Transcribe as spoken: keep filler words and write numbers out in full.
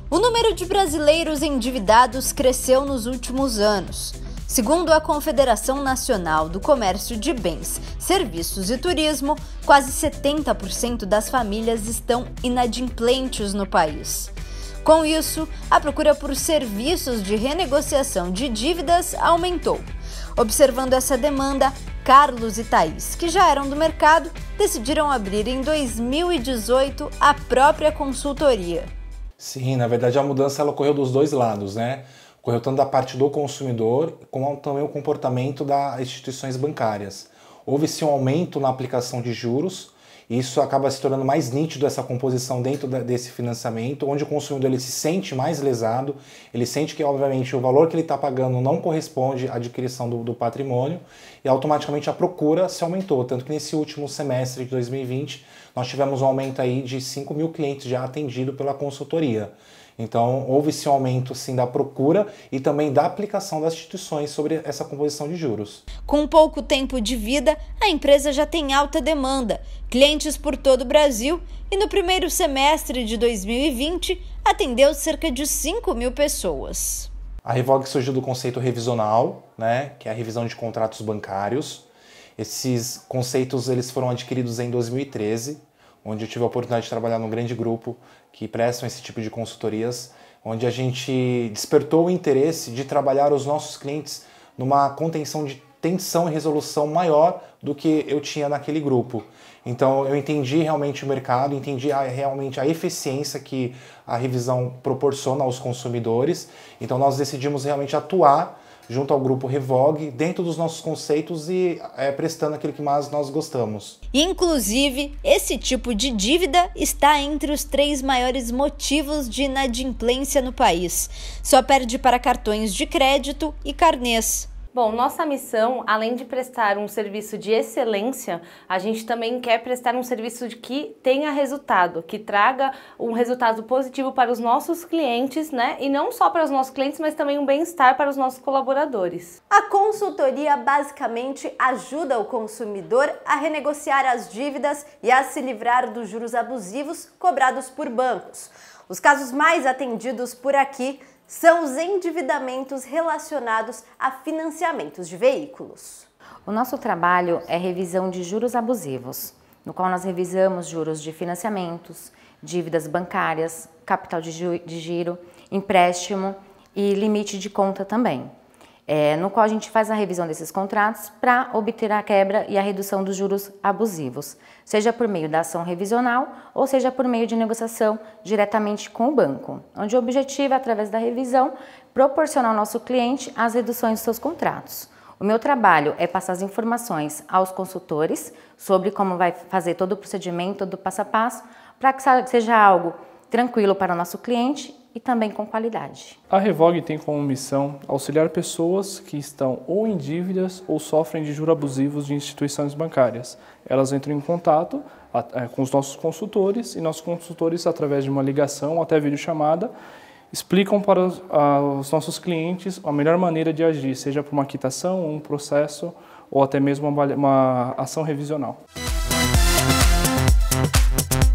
O número de brasileiros endividados cresceu nos últimos anos. Segundo a Confederação Nacional do Comércio de Bens, Serviços e Turismo, quase setenta por cento das famílias estão inadimplentes no país. Com isso, a procura por serviços de renegociação de dívidas aumentou. Observando essa demanda, Carlos e Thaís, que já eram do mercado, decidiram abrir em dois mil e dezoito a própria consultoria. Sim, na verdade a mudança ela ocorreu dos dois lados, né? Ocorreu tanto da parte do consumidor, como também o comportamento das instituições bancárias. Houve-se um aumento na aplicação de juros, e isso acaba se tornando mais nítido essa composição dentro desse financiamento, onde o consumidor ele se sente mais lesado, ele sente que obviamente o valor que ele está pagando não corresponde à adquisição do, do patrimônio, e automaticamente a procura se aumentou, tanto que nesse último semestre de dois mil e vinte nós tivemos um aumento aí de cinco mil clientes já atendidos pela consultoria. Então, houve-se um aumento sim, da procura e também da aplicação das instituições sobre essa composição de juros. Com pouco tempo de vida, a empresa já tem alta demanda, clientes por todo o Brasil, e no primeiro semestre de dois mil e vinte atendeu cerca de cinco mil pessoas. A Revog surgiu do conceito revisional, né, que é a revisão de contratos bancários. Esses conceitos eles foram adquiridos em dois mil e treze, onde eu tive a oportunidade de trabalhar num grande grupo que prestam esse tipo de consultorias, onde a gente despertou o interesse de trabalhar os nossos clientes numa contenção de tensão e resolução maior do que eu tinha naquele grupo. Então eu entendi realmente o mercado, entendi a, realmente a eficiência que a revisão proporciona aos consumidores, então nós decidimos realmente atuar junto ao grupo Revog, dentro dos nossos conceitos e é, prestando aquilo que mais nós gostamos. Inclusive, esse tipo de dívida está entre os três maiores motivos de inadimplência no país. Só perde para cartões de crédito e carnês. Bom, nossa missão, além de prestar um serviço de excelência, a gente também quer prestar um serviço de que tenha resultado, que traga um resultado positivo para os nossos clientes, né? E não só para os nossos clientes, mas também um bem-estar para os nossos colaboradores. A consultoria basicamente ajuda o consumidor a renegociar as dívidas e a se livrar dos juros abusivos cobrados por bancos. Os casos mais atendidos por aqui são os endividamentos relacionados a financiamentos de veículos. O nosso trabalho é revisão de juros abusivos, no qual nós revisamos juros de financiamentos, dívidas bancárias, capital de giro, empréstimo e limite de conta também. É, no qual a gente faz a revisão desses contratos para obter a quebra e a redução dos juros abusivos, seja por meio da ação revisional ou seja por meio de negociação diretamente com o banco, onde o objetivo é, através da revisão, proporcionar ao nosso cliente as reduções dos seus contratos. O meu trabalho é passar as informações aos consultores sobre como vai fazer todo o procedimento, todo o passo a passo, para que seja algo tranquilo para o nosso cliente e também com qualidade. A Revog tem como missão auxiliar pessoas que estão ou em dívidas ou sofrem de juros abusivos de instituições bancárias. Elas entram em contato com os nossos consultores e nossos consultores, através de uma ligação ou até videochamada, explicam para os nossos clientes a melhor maneira de agir, seja por uma quitação, um processo ou até mesmo uma, uma ação revisional.